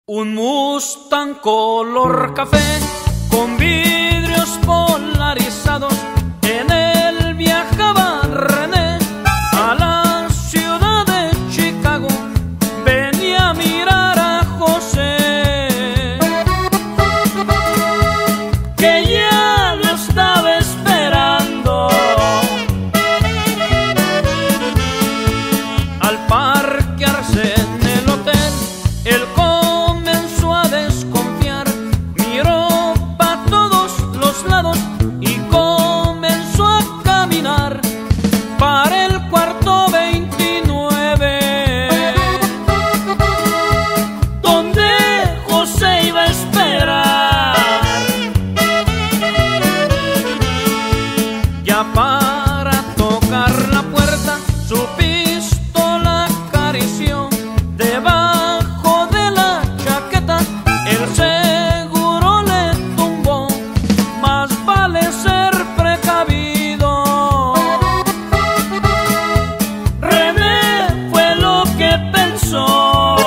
Un Mustang color café con vidrios polarizados, en él viajaba René a la ciudad de Chicago. Venía a mirar a José, que ya lo estaba esperando. Al parquearse en el hotel, el y comenzó a caminar para el cuarto 29, donde José iba a esperar. Ya para tocar la puerta, su pistola acarició debajo de la chaqueta. El seguro le tumbó, más vale ser precavido. René fue lo que pensó,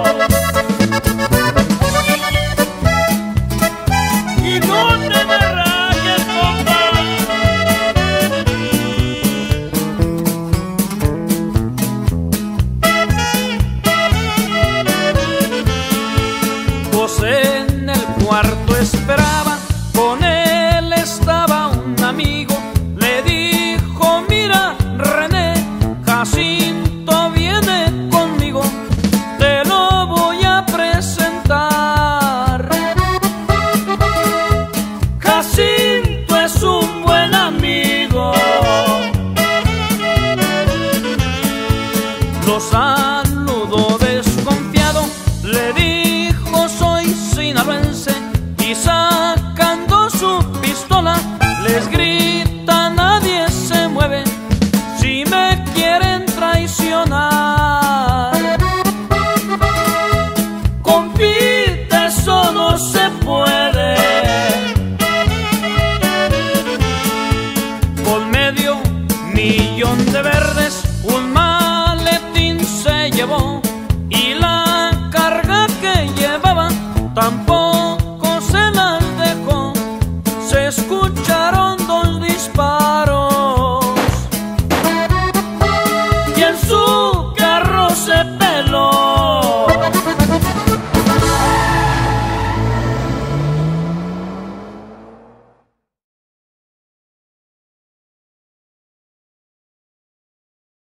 y no te me rayes, compa. José en el cuarto esperaba, con él estaba un amigo. Le dijo: mira, René, Jacinto viene conmigo, te lo voy a presentar. Jacinto es un buen amigo. Lo saludó desconfiado, le dijo: soy sinaloense, y sacando su pistola les grita: nadie se mueve si me quieren traicionar. Compite, eso no se puede. Con $500,000 de verdes un maletín se llevó, y la carga que llevaba tampoco